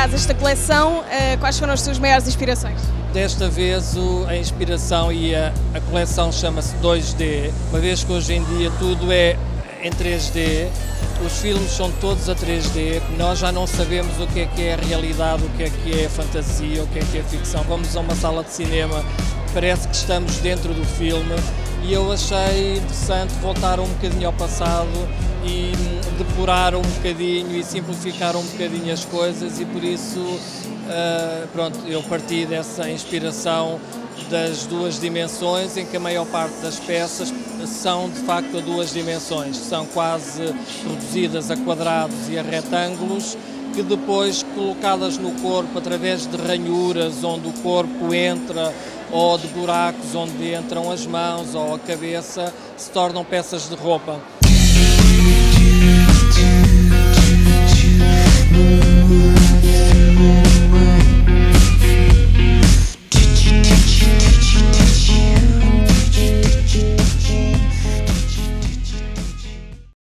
traz esta coleção, quais foram as suas maiores inspirações? Desta vez a inspiração e a coleção chama-se 2D, uma vez que hoje em dia tudo é em 3D, os filmes são todos a 3D, nós já não sabemos o que é a realidade, o que é fantasia, o que é ficção. Vamos a uma sala de cinema, parece que estamos dentro do filme e eu achei interessante voltar um bocadinho ao passado e depurar um bocadinho e simplificar um bocadinho as coisas e por isso pronto, eu parti dessa inspiração das duas dimensões, em que a maior parte das peças são de facto a duas dimensões, são quase reduzidas a quadrados e a retângulos, que depois colocadas no corpo através de ranhuras onde o corpo entra ou de buracos onde entram as mãos ou a cabeça, se tornam peças de roupa.